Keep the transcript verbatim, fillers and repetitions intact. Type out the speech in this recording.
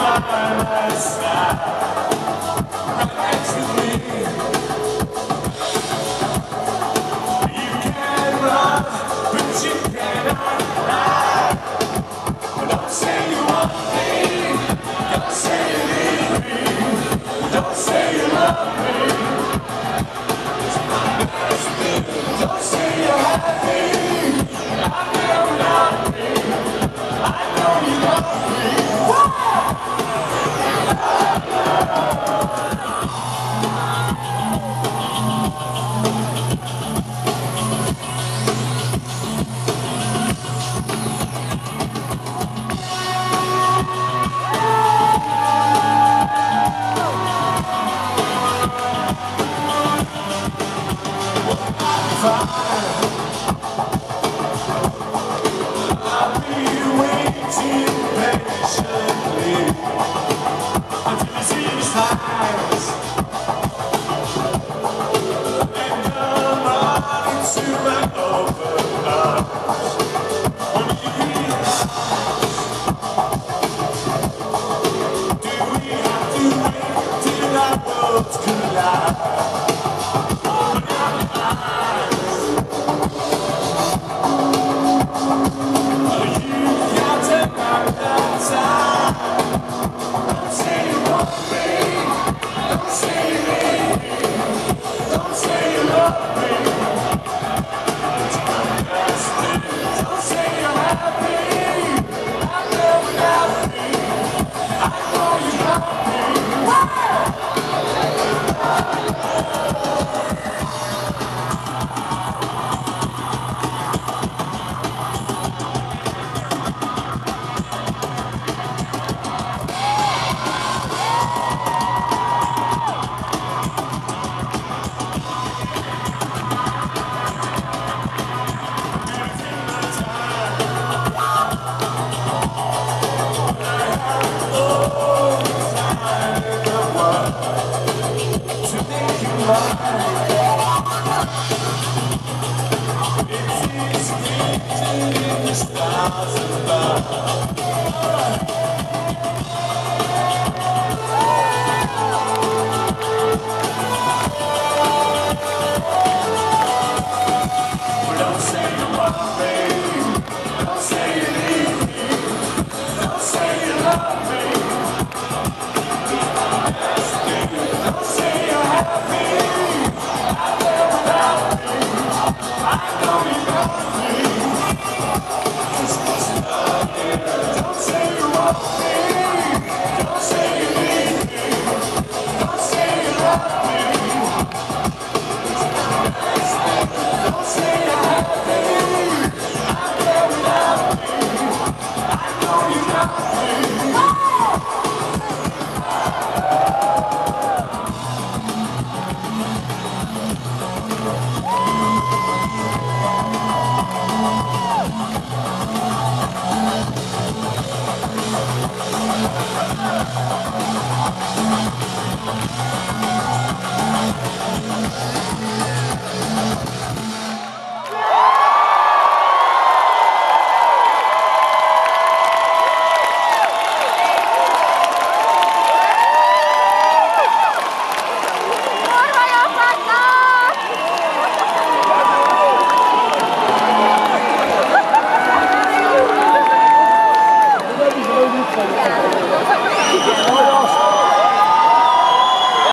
my side, right next to me. You can run, but you cannot hide. Don't say you want me, don't say you need me, don't say you love me. Don't say you're happy, I know not me, I know you love me. I'll be waiting patiently until you see the signs and come on into an open arms. When you realize, do we have to wait till our worlds collide? It's easy to the stars above.